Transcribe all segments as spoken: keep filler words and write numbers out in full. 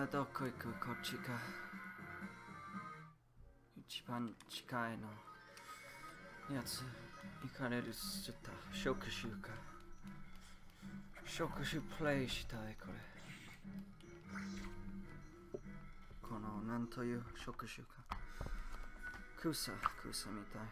どこ行くこっちか。一番近いのやつ行かれるちょっと触手か。触手プレイしたいこれ。このなんという触手か。草、草みたい。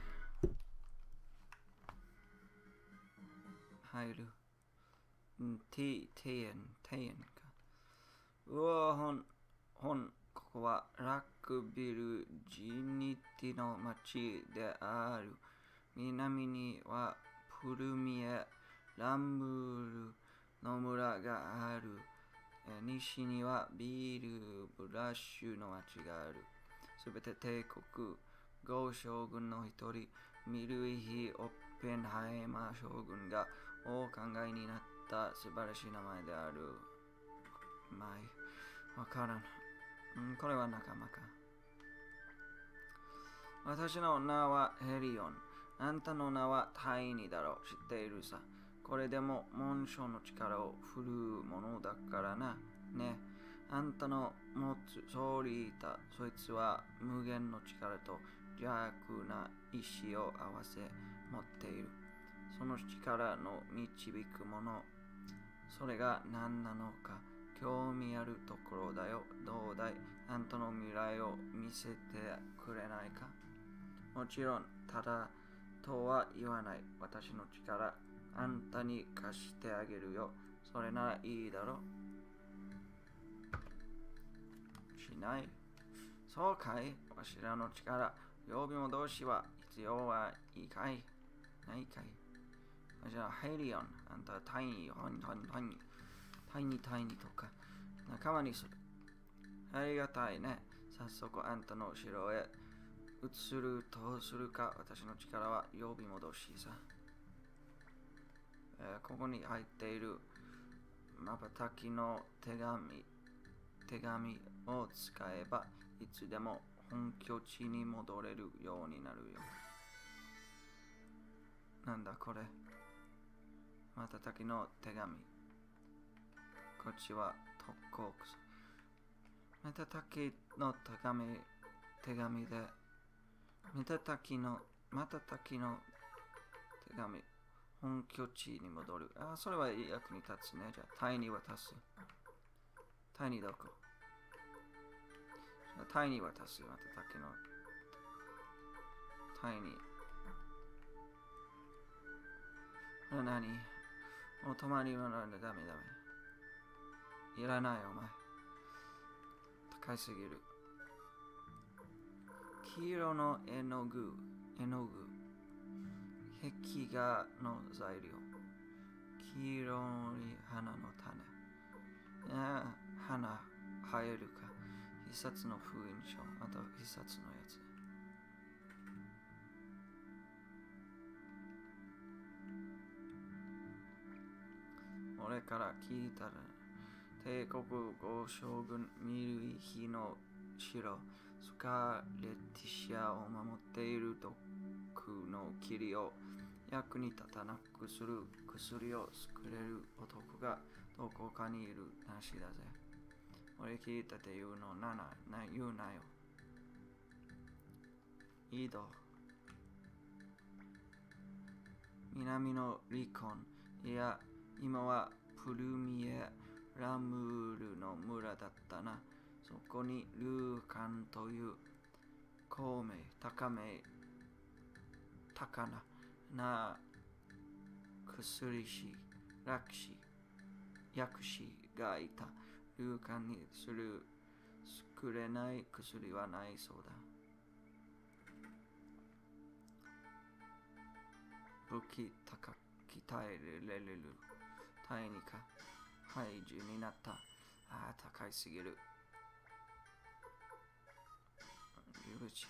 入る。うん、T、庭園、庭園か。うわ、ほん、ほん、ここはラックビルジニティの町である。南にはプルミエ、ランブールの村がある。西にはビールブラッシュの町がある。すべて帝国、ゴー将軍の一人、ミルイヒ・オッペンハイマー将軍がお考えになった素晴らしい名前である。まあ、わからん。うん、これは仲間か。私の名はヘリオン。あんたの名はタイニだろう。知っているさ。これでも紋章の力を振るうものだからな。ね。あんたの持つソリータ、そいつは無限の力と邪悪な意志を合わせ持っている。その力の導くもの、それが何なのか興味あるところだよ。どうだい？あんたの未来を見せてくれないか？もちろん、ただとは言わない。私の力、あんたに貸してあげるよ。それならいいだろ？しない。そうかい？わしらの力、呼び戻しは必要はいいかい？ないかい？じゃあ、ヘリオン、あんたはタイニー、タイニー、タイニー、タイニー、タイニーとか、仲間にする。ありがたいね。早速あんたの城へ移るとするか。私の力は呼び戻しさ。えー、ここに入っているまばたきの手紙、手紙を使えばいつでも本拠地に戻れるようになるよ。なんだこれ。まばたきの手紙。こっちは特攻くそ。まばたきの手紙、手紙で、まばたきの、まばたきの手紙。本拠地に戻る。あ、それは役に立つね。じゃあ、タイに渡す。タイにどこ？タイに渡すよ。まただけの。タイに。これ何？お泊まりはダメダメ。いらないお前。高いすぎる。黄色の絵の具。絵の具。壁画の材料。黄色い花の種。ああ、花生えるか。必殺の封印書。また必殺のやつ。俺から聞いたら、帝国五将軍ミルイヒの城、スカーレティシアを守っている毒の霧を役に立たなくする薬を作れる男がどこかにいるらしいだぜ。俺聞いたって言うのなな、な言うなよ。移動。南のリコン、いや、今はプルミエ・ラムールの村だったな。そこにルーカンという孔明、高め、高な、な、薬師、楽師、薬師がいた。ルーカンにする作れない薬はないそうだ。武器高き耐えれるタイニか。廃獣になった。ああ、高いすぎる。許し。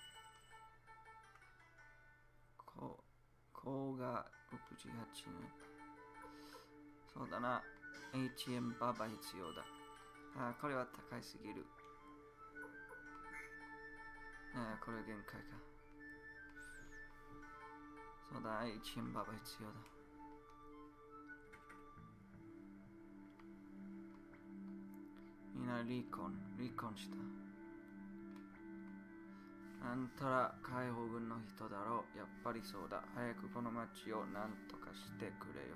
こう、こうがろくじゅうはちねん。そうだな。エイチエム ババ必要だ。ああ、これは高いすぎる。ああ、これは限界か。そうだ、エイチエム ババ必要だ。 あ、離婚、離婚した。あんたら解放軍の人だろう。やっぱりそうだ。早くこの町を何とかしてくれよ。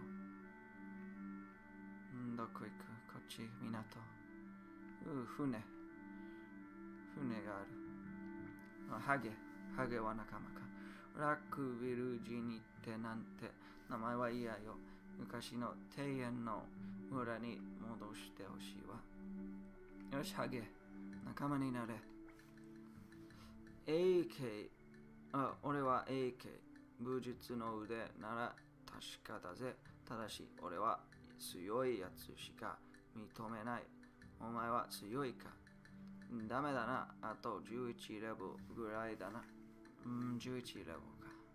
んどこ行く？こっち、港。う、船。船がある。あ、ハゲ。ハゲは仲間か。ラックヴィルジニってなんて名前は嫌よ。昔の庭園の村に戻してほしいわ。よし、ハゲ。仲間になれ。エーケー。あ、俺は エーケー。武術の腕なら確かだぜ。ただし、俺は強いやつしか認めない。お前は強いか？ダメだな。あとじゅういちレベルぐらいだな。うん、じゅういちレベルか。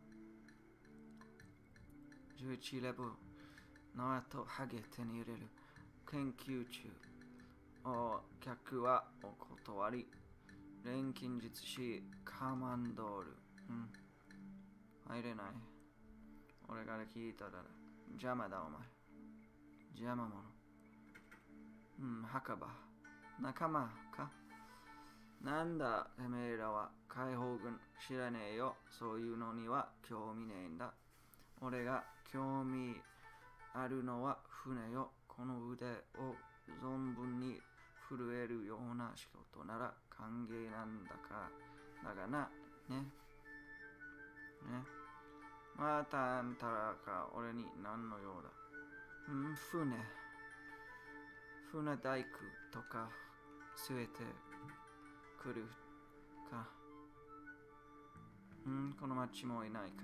じゅういちレベルの後、ハゲ手に入れる。研究中。お客はお断り。錬金術師カマンドール。うん。入れない。俺から聞いたら邪魔だお前。邪魔者。うん、墓場。仲間か？なんだ、てめえらは解放軍知らねえよ。そういうのには興味ねえんだ。俺が興味あるのは船よ。この腕を存分に震えるような仕事なら歓迎なんだか。だがな、ね。ね。またあんたらか俺に何の用だ。うん、船。船大工とか据えてくるか。うん、この町もいないか。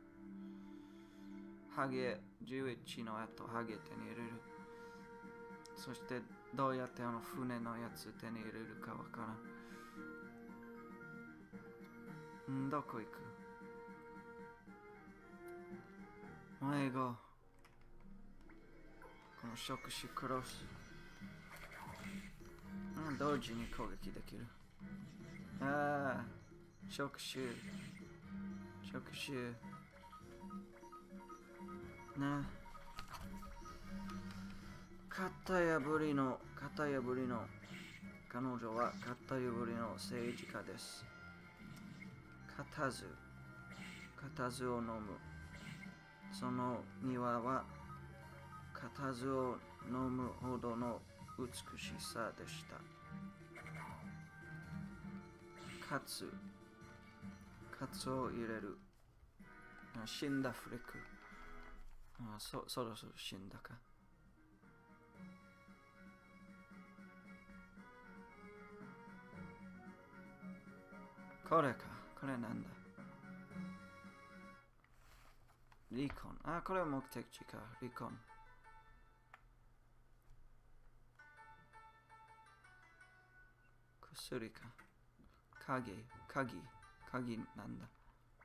ハゲじゅういちの後、ハゲ手に入れる。そしてどうやってあの船のやつ手に入れるかわからん。ん、どこ行く？迷子。この触手クロス。うん、同時に攻撃できる。ああ、触手。触手。な。型破りの、型破りの、彼女は型破りの政治家です。固唾。固唾を飲む。その庭は固唾を飲むほどの美しさでした。カツ。カツを入れる。死んだフレック。あ、そ、そろそろ死んだか。これか。これなんだ。離婚。あ、これは目的地か。離婚。薬か。鍵。鍵。鍵なんだ。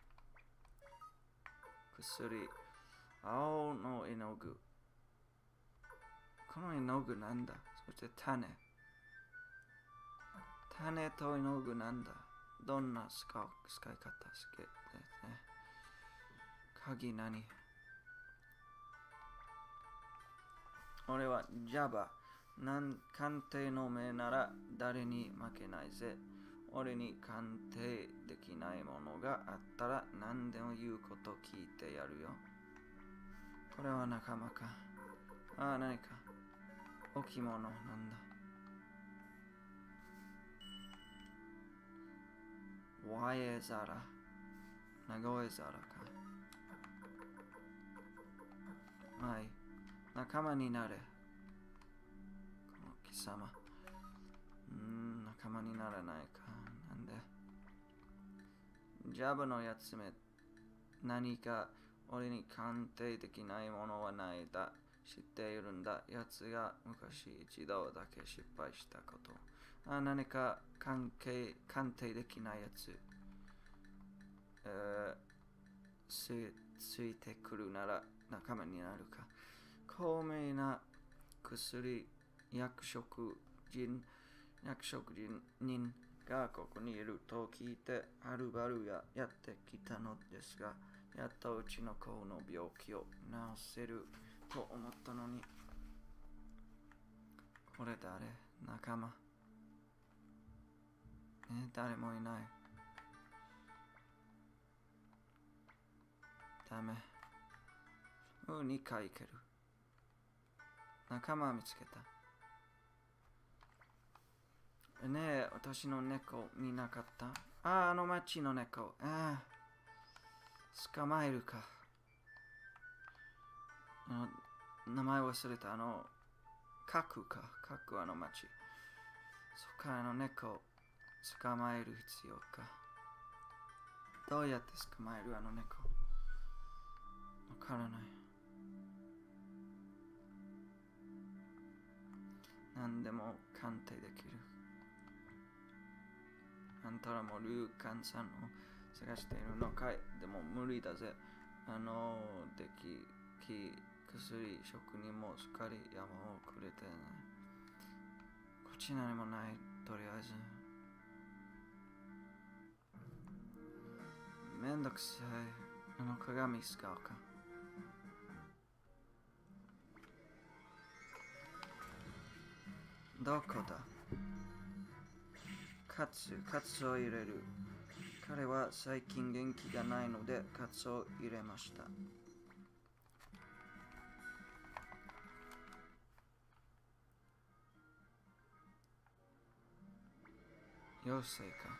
薬。青の絵の具。この絵の具なんだ。そして種。種と絵の具なんだ。どんな使い方好きですね。鍵何？俺は Java。なん鑑定の目なら誰に負けないぜ。俺に鑑定できないものがあったら何でも言うこと聞いてやるよ。これは仲間か。ああ、何か。置物なんだ。ワエザラ。名古屋皿か。はい。仲間になれ。この貴様。うーん、仲間にならないか。なんで。ジャブのやつめ。何か俺に鑑定できないものはないだ。知っているんだ。やつが昔一度だけ失敗したこと。あ、何か関係、鑑定できないやつ。えー、つ、ついてくるなら仲間になるか。高名な薬、役職人、役職人がここにいると聞いて、はるばるややってきたのですが、やっとうちの子の病気を治せると思ったのに。これ誰？仲間。 ね、誰もいない。ダメ。うん、にかい行ける。仲間見つけた。ねえ、私の猫見なかった？ああ、あの町の猫。ああ、捕まえるか。あの、名前忘れた。あの、カクか。カクあの町。そっか、あの猫捕まえる必要か。どうやって捕まえるあの猫？わからない。何でも鑑定できる。あんたらもルーカンさんを探しているのかい？でも無理だぜ。あの、でき、き、薬、食にもすっかり山をくれてね。こっち何もない、とりあえず。めんどくさい。あの鏡使うか。どこだ？カツ、カツを入れる。彼は最近元気がないのでカツを入れました。妖精か。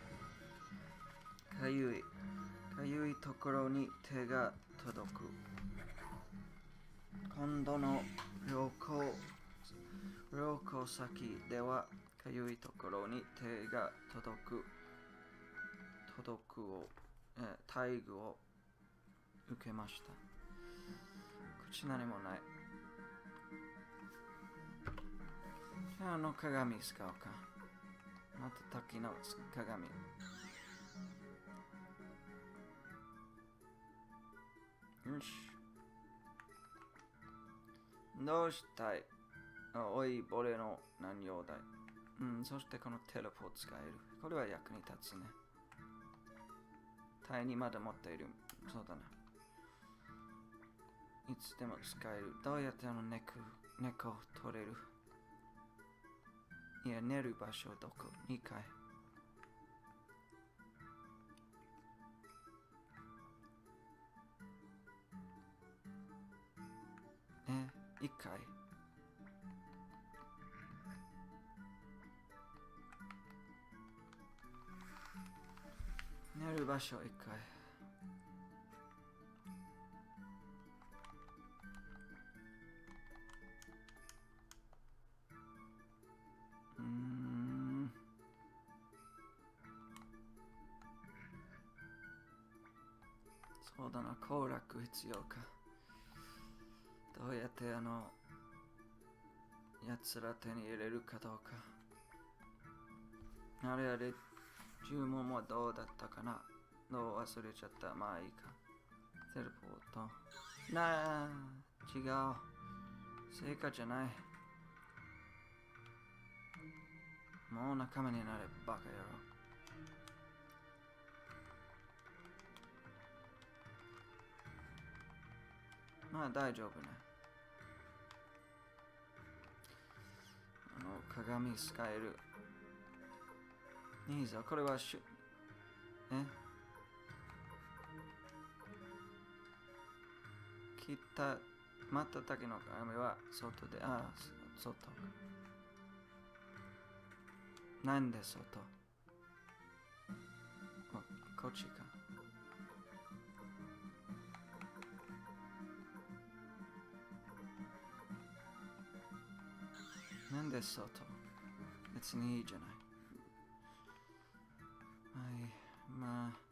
かゆい。かゆいところに手が届く。今度の旅行、旅行先ではかゆいところに手が届く。届くを、えー、待遇を受けました。口何もない。じゃあ、あの鏡使うか。また滝の鏡。よし。どうしたい？おい、俺の何用だい？うん、そしてこのテレポート使える。これは役に立つね。タイにまだ持っている。そうだな。いつでも使える。どうやってあの猫、猫を取れる？いや、寝る場所どこ？ に 階。え、いっかい。寝る場所いっかい。うーん。そうだな、行楽必要か。どうやってあの、やつら手に入れるかどうか。あれあれ、注文はどうだったかな？どう忘れちゃった。まあいいか。テレポート。なあ、違う。成果じゃない。もう仲間になれ、バカ野郎。まあ大丈夫ね。あの、鏡使える。いいぞ、これはしゅ、え切った、また時の鏡は外で、ああ、外。なんで外？こっちか。なんで外？別にいいじゃない。はい、まあ。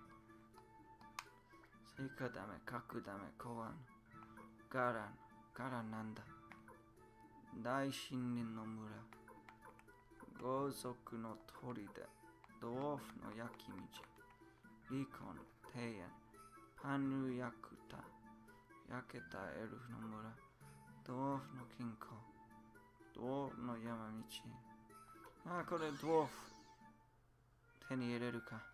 スイカダメ、角ダメ、公安。ガラン、ガランなんだ。大森林の村。豪族の砦。ドワーフの焼き道。リコン、庭園。パヌヤクタ。焼けたエルフの村。ドワーフの金庫。ドワーフの山道。ああ、これドワーフ。手に入れるか。よ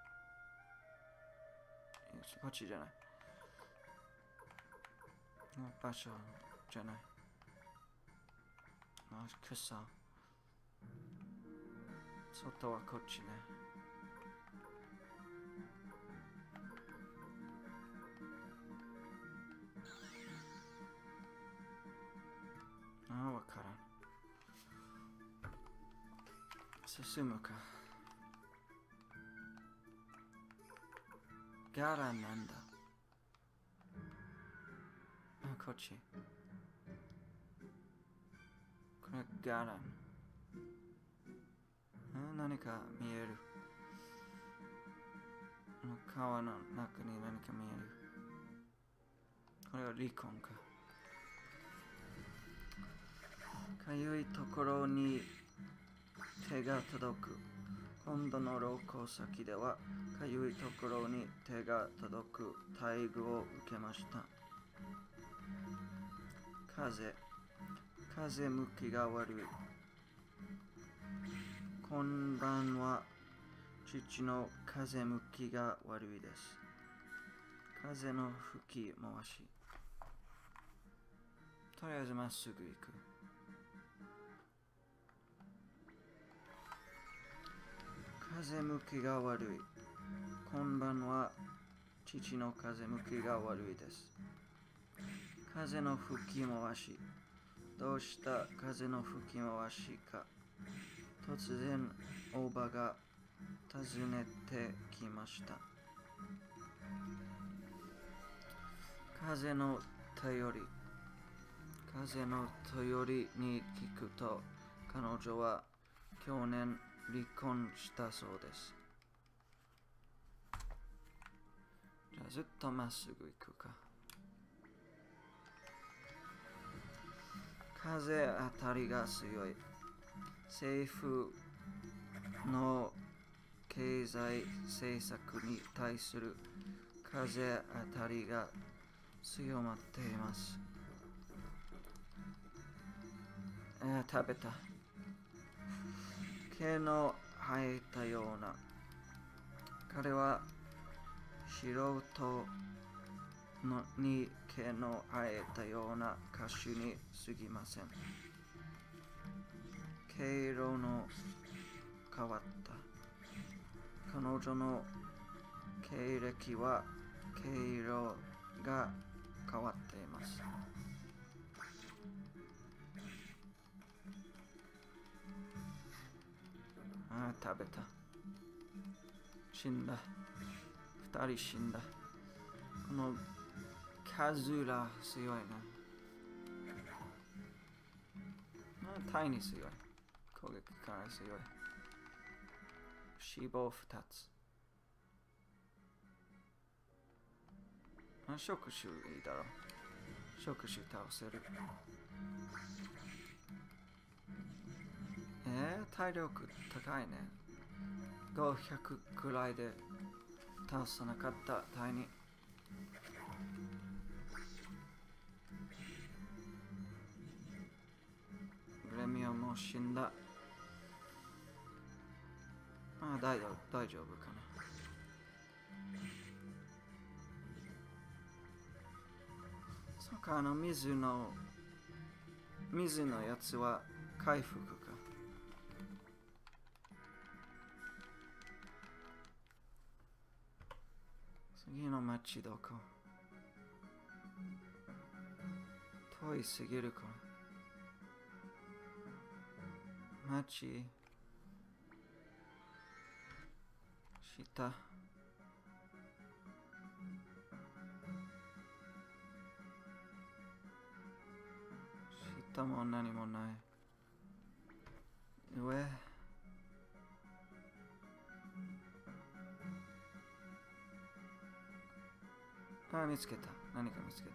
し、こっちじゃない。場所じゃない。あ、草。 外はこっちね。ああ、わからん。進むか。ガランなんだ。あ、こっち。これガラン。あ、何か見える。川の中に何か見える。これはリコンか。かゆいところに手が届く。今度の廊下先では、かゆいところに手が届く待遇を受けました。風、風向きが悪い。今晩は父の風向きが悪いです。風の吹き回し。とりあえずまっすぐ行く。風向きが悪い。今晩は父の風向きが悪いです。風の吹き回し。どうした風の吹き回しか。突然、おばが訪ねてきました。風の頼り。風の頼りに聞くと、彼女は去年離婚したそうです。じゃあずっとまっすぐ行くか。風当たりが強い。政府の経済政策に対する風当たりが強まっています。えー、食べた。毛の生えたような。彼は素人のに毛の生えたような歌手に過ぎません。毛色の変わった。彼女の経歴は毛色が変わっています。ああ、食べた。死んだ。二人死んだ。このカズーラ強いな。あ、タイに強い。攻撃から強い。死亡二つ。あ、触手いいだろう。触手倒せる。えー、体力高いね。ごひゃくくらいで倒さなかったタイに。グレミオも死んだ。ああ、大丈夫、大丈夫かな。そうか、あの水の、水のやつは回復か。次の町どこ？遠いすぎるか。町下下も何もない。上あ、見つけた。何か見つけた。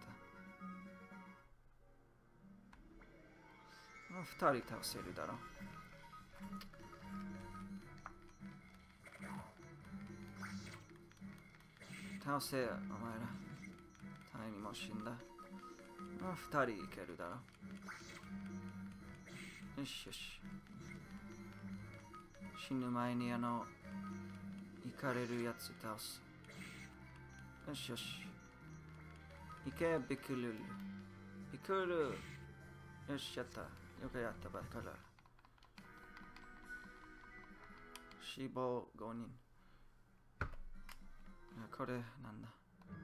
あ、二人倒せるだろう。倒せよ、お前ら。タイにも死んだ。あ、二人いけるだろう。よしよし。死ぬ前にあの、行かれるやつ倒す。よしよし。行け、ビクルル。ビクルル。よし、やった。よくやった、バカラ。 死亡ごにん。これなんだ。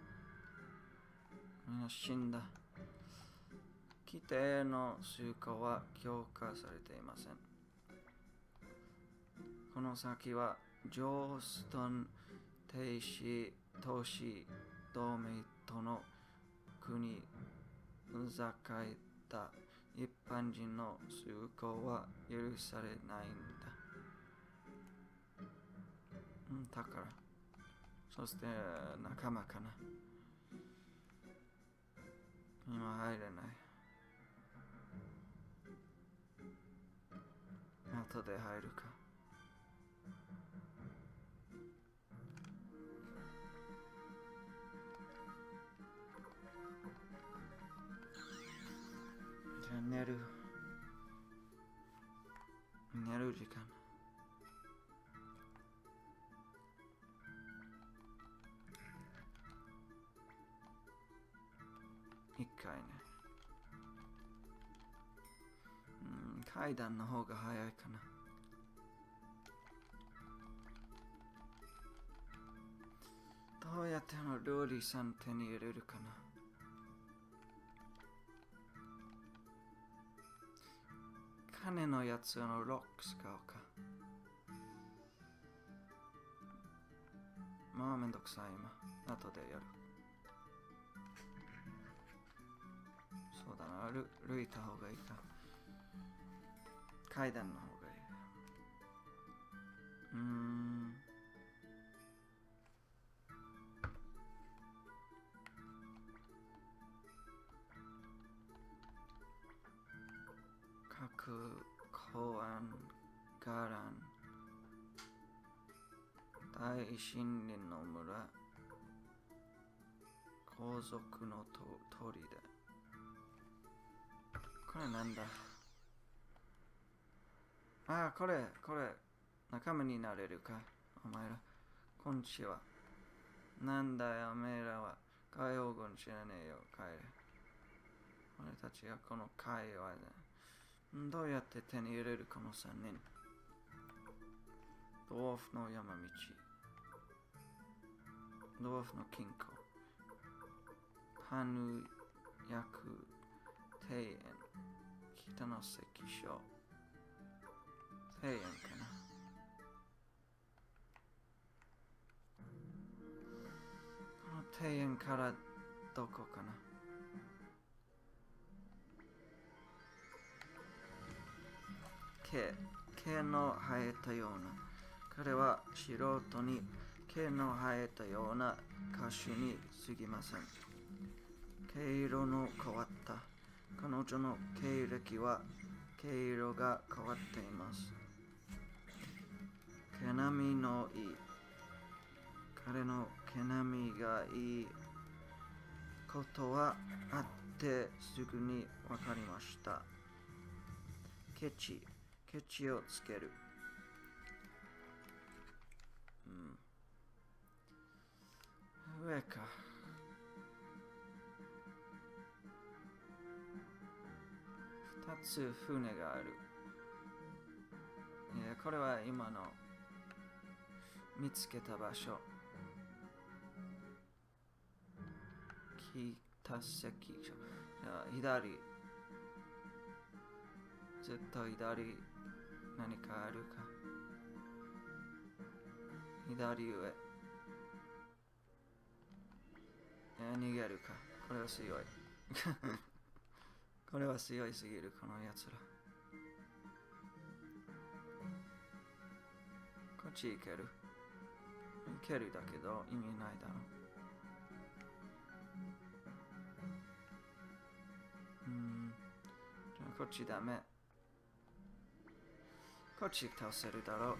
みんな死んだ。規定の通行は強化されていません。この先はジョーストン停止都市同盟との国境だ。一般人の通行は許されないんだ。うん、だから。そして仲間かな。今入れない。後で入るか。じゃあ寝る。寝る時間。一回ね。うん、階段の方が早いかな。どうやっての料理さん手に入れるかな。金のやつのロック使おうか。まあめんどくさい今。後でやる。そうだな、歩歩いた方がいいか。階段の方がいい。うーん。各公安、ガラン、大森林の村、皇族のと砦。これなんだ。ああ、これ、これ、仲間になれるか。お前ら、こんにちは。なんだよ、お前らは。海洋軍知らねえよ、帰れ。俺たちがこの会話で。どうやって手に入れるこの三人。ドワーフの山道。ドワーフの金庫。ハヌヤク庭園。北の石所。庭園かな。この庭園からどこかな。毛、毛の生えたような。彼は素人に毛の生えたような歌手に過ぎません。毛色の変わった。彼女の経歴は毛色が変わっています。毛並みのいい。彼の毛並みがいいことはあってすぐにわかりました。ケチ、ケチをつける。うん。上か。二つ船がある。いや、これは今の見つけた場所。北石所。じゃあ、左。ずっと左。何かあるか。左上。えー、逃げるか。これは強い。これは強いすぎる、このやつら。こっち行ける。行けるだけど意味ないだろう。うん。じゃあこっちダメ。こっち倒せるだろう。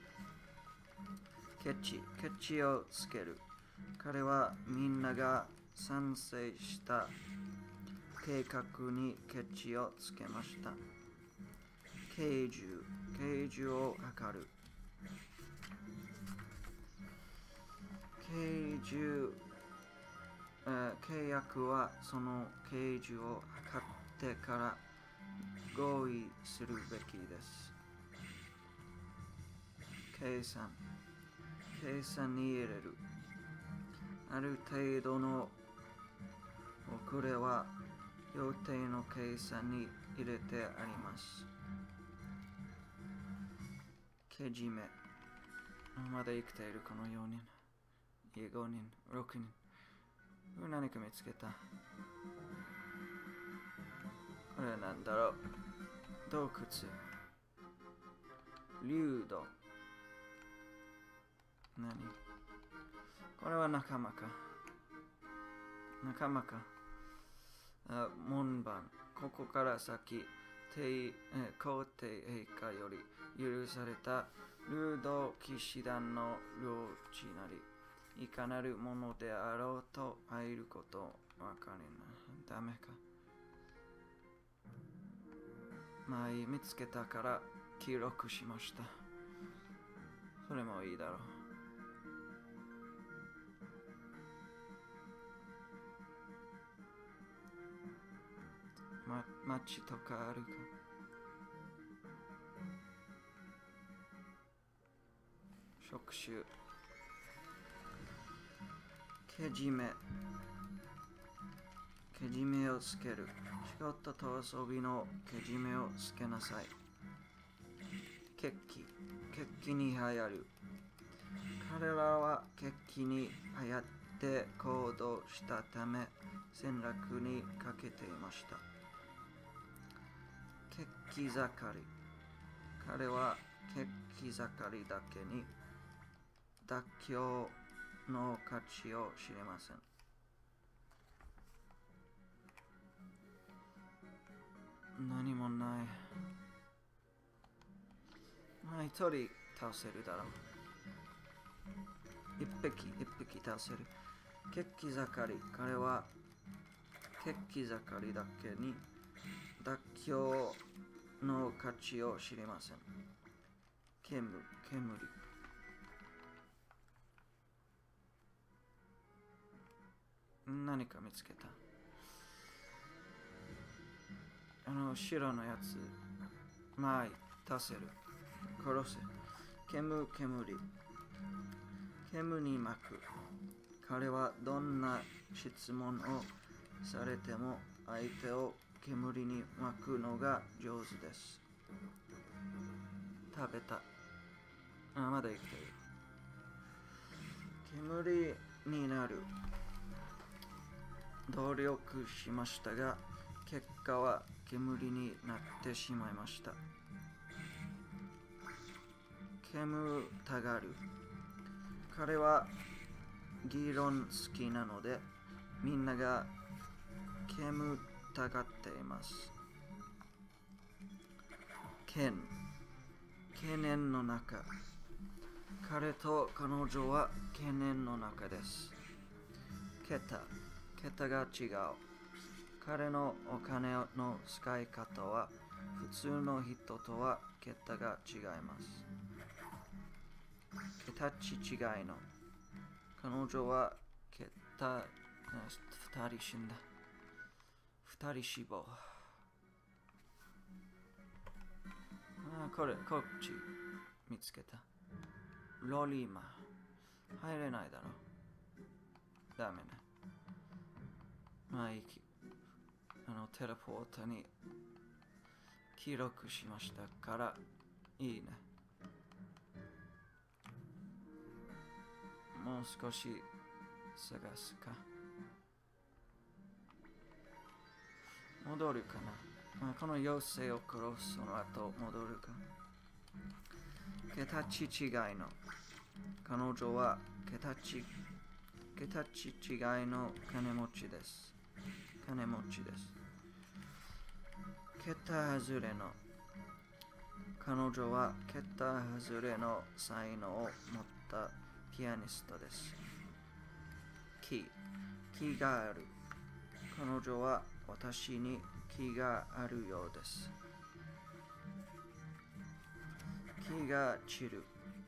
ケチ、ケチをつける。彼はみんなが賛成した計画にケチをつけました。刑重、刑重を測る。刑重、えー、契約はその刑重を測ってから合意するべきです。 計算。計算に入れる。ある程度の遅れは予定の計算に入れてあります。けじめ。まだ生きているこのよにん。いやごにん、ろくにん。何か見つけた。これは何だろう。洞窟。流動。何これは仲間か。仲間か。あ門番。ここから先、帝皇帝陛下より許された流動騎士団の領地なり、いかなるものであろうと入ることわかりない。ダメか。まあいい、見つけたから記録しました。それもいいだろう。ま、町とかあるか。職種。けじめ。けじめをつける。仕事と遊びのけじめをつけなさい。決起。決起に流行る。彼らは決起に流行って行動したため戦略にかけていました。決起盛り。彼は決起盛りだけに妥協の価値を知りません。何もない。まあ、一人倒せるだろう。一匹、一匹倒せる。決起盛り。彼は決起盛りだけに妥協の価値を知りません。煙、煙。何か見つけた。あの白のやつ。まあ、足せる。殺せ。煙、煙。煙に巻く。彼はどんな質問をされても相手を煙に巻くのが上手です。食べた。あ、まだ生きている。煙になる。努力しましたが、結果は煙になってしまいました。煙たがる。彼は議論好きなので、みんなが煙たがっています。懸懸念の中。彼と彼女は懸念の中です。桁桁が違う。彼のお金の使い方は普通の人とは桁が違います。桁違いの。彼女は桁二人死んだ。二人死亡。あ、これ、こっち見つけた。ロリーマ。入れないだろ。ダメね。まあいい。あの、テレポートに記録しましたから、いいね。もう少し探すか。戻るかな。まあ、この妖精を殺すその後戻るか。桁違いの。彼女は桁ち桁違いの金持ちです。金持ちです。桁外れの。彼女は桁外れの才能を持ったピアニストです。気、気がある。彼女は私に気があるようです。気が散る。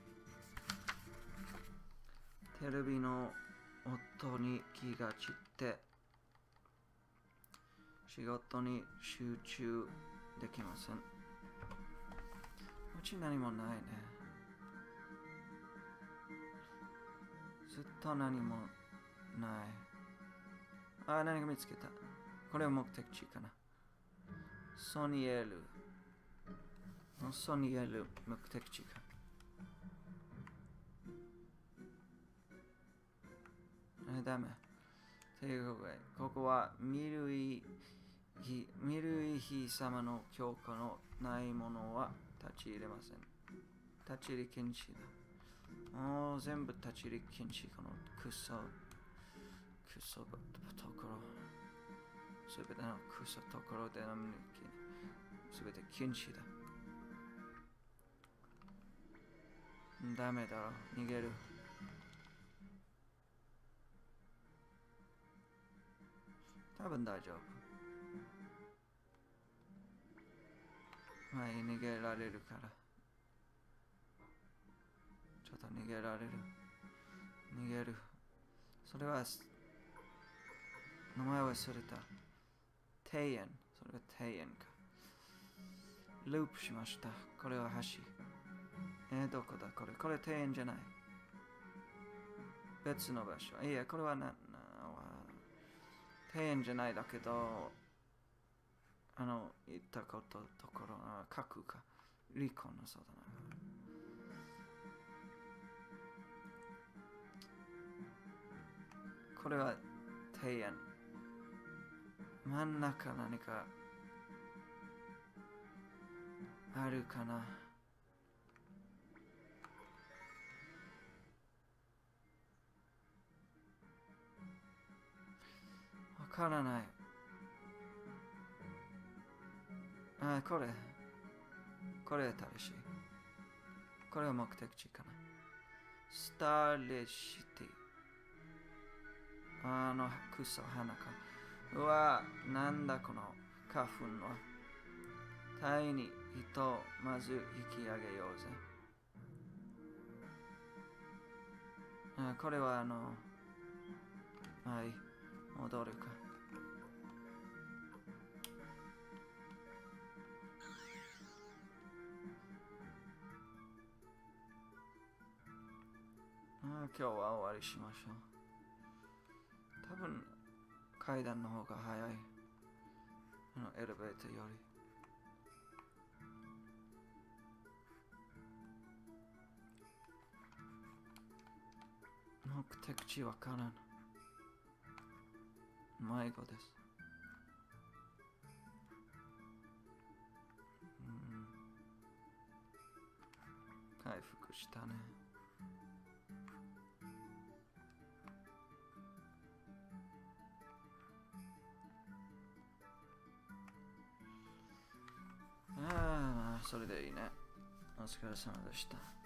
テレビの音に気が散って仕事に集中できません。うち何もないね。 ずっと何もない。あ、何か見つけた。これは目的地かな。ソニエル。ソニエル目的地か。あ、ダメ。ということで、ここはミルイヒ、ミルイヒ様の許可のないものは立ち入れません。立ち入り禁止だ。もう全部立ち入り禁止。このクソ、クソところ。すべてのクソところでのすべて禁止だ。ダメだろ。逃げる。多分大丈夫。はい、逃げられるから。ちょっと逃げられる。逃げる。それは、名前忘れた。庭園。それは庭園か。ループしました。これは橋。えー、どこだこれ。これ庭園じゃない。別の場所。いや、これはな、な庭園じゃないだけど、あの、言ったこと、ところ、あ、書くか。リコンのそうだな。これは庭園。真ん中何かあるかな。わからない。あ、これ。これ新しい。これは目的地かな。スターレシティ。あの草花か。うわ、なんだこの花粉は。タイに人をまず引き上げようぜ。あ、これはあの、はい、戻るか。あ、今日は終わりしましょう。多分階段の方が早い。あのエレベーターより。目的地わからん。迷子です。うん、回復したね。ああ、それでいいね。お疲れ様でした。